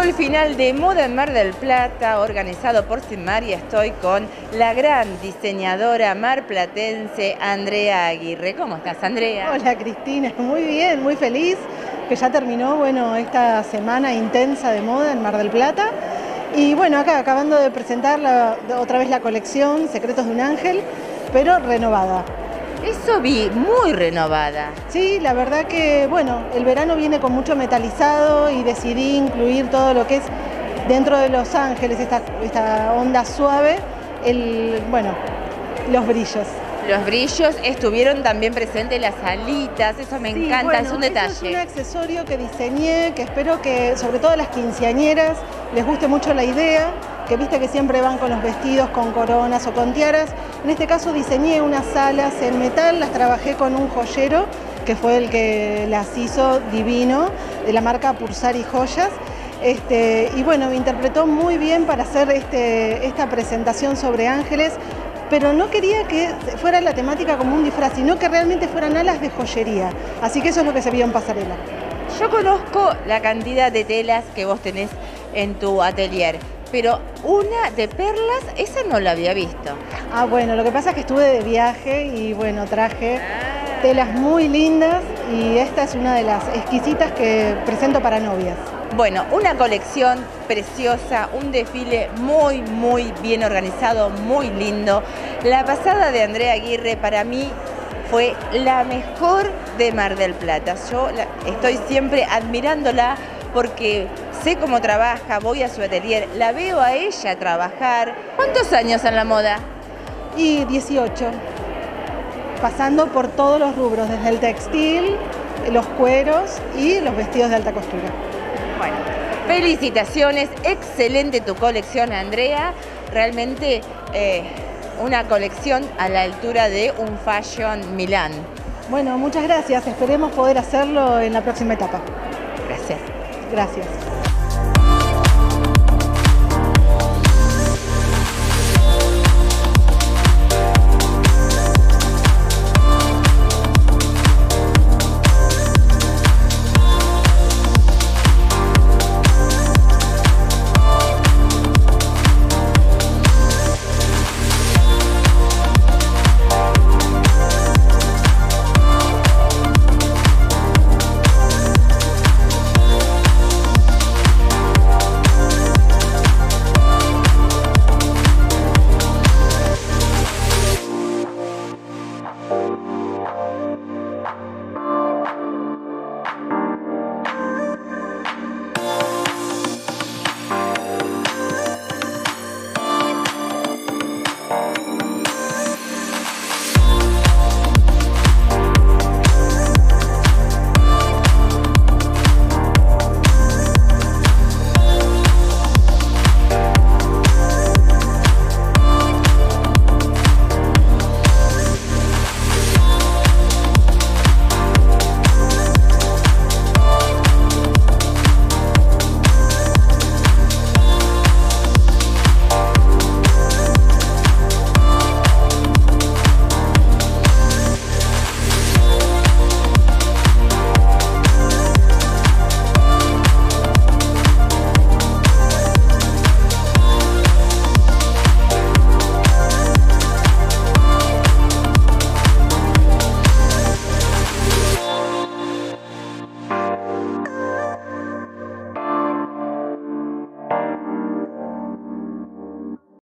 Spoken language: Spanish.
el final de Moda en Mar del Plata, organizado por Sinmar, y estoy con la gran diseñadora marplatense Andrea Aguirre. ¿Cómo estás, Andrea? Hola, Cristina, muy bien, muy feliz que ya terminó, esta semana intensa de moda en Mar del Plata. Y bueno, acá acabando de presentar otra vez la colección Secretos de un Ángel, pero renovada. Eso vi, muy renovada. Sí, la verdad que, el verano viene con mucho metalizado y decidí incluir todo lo que es dentro de los ángeles, esta onda suave, los brillos. Los brillos estuvieron también presentes, las alitas, eso me encanta, es un detalle. Eso es un accesorio que diseñé, que espero que sobre todo a las quinceañeras les guste mucho la idea, que viste que siempre van con los vestidos, con coronas o con tiaras. En este caso diseñé unas alas en metal, las trabajé con un joyero, que fue el que las hizo divino, de la marca Pursari Joyas. Me interpretó muy bien para hacer esta presentación sobre ángeles, pero no quería que fuera la temática como un disfraz, sino que realmente fueran alas de joyería. Así que eso es lo que se vio en pasarela. Yo conozco la cantidad de telas que vos tenés en tu atelier, pero una de perlas, esa no la había visto. Lo que pasa es que estuve de viaje y traje telas muy lindas y esta es una de las exquisitas que presento para novias. Bueno, una colección preciosa, un desfile muy, muy bien organizado, muy lindo. La pasada de Andrea Aguirre para mí fue la mejor de Mar del Plata. Yo estoy siempre admirándola porque sé cómo trabaja, voy a su atelier, la veo a ella trabajar. ¿Cuántos años en la moda? Y 18, pasando por todos los rubros, desde el textil, los cueros y los vestidos de alta costura. Bueno, felicitaciones, excelente tu colección, Andrea. Realmente una colección a la altura de un Fashion Milán. Bueno, muchas gracias. Esperemos poder hacerlo en la próxima etapa. Gracias. Gracias.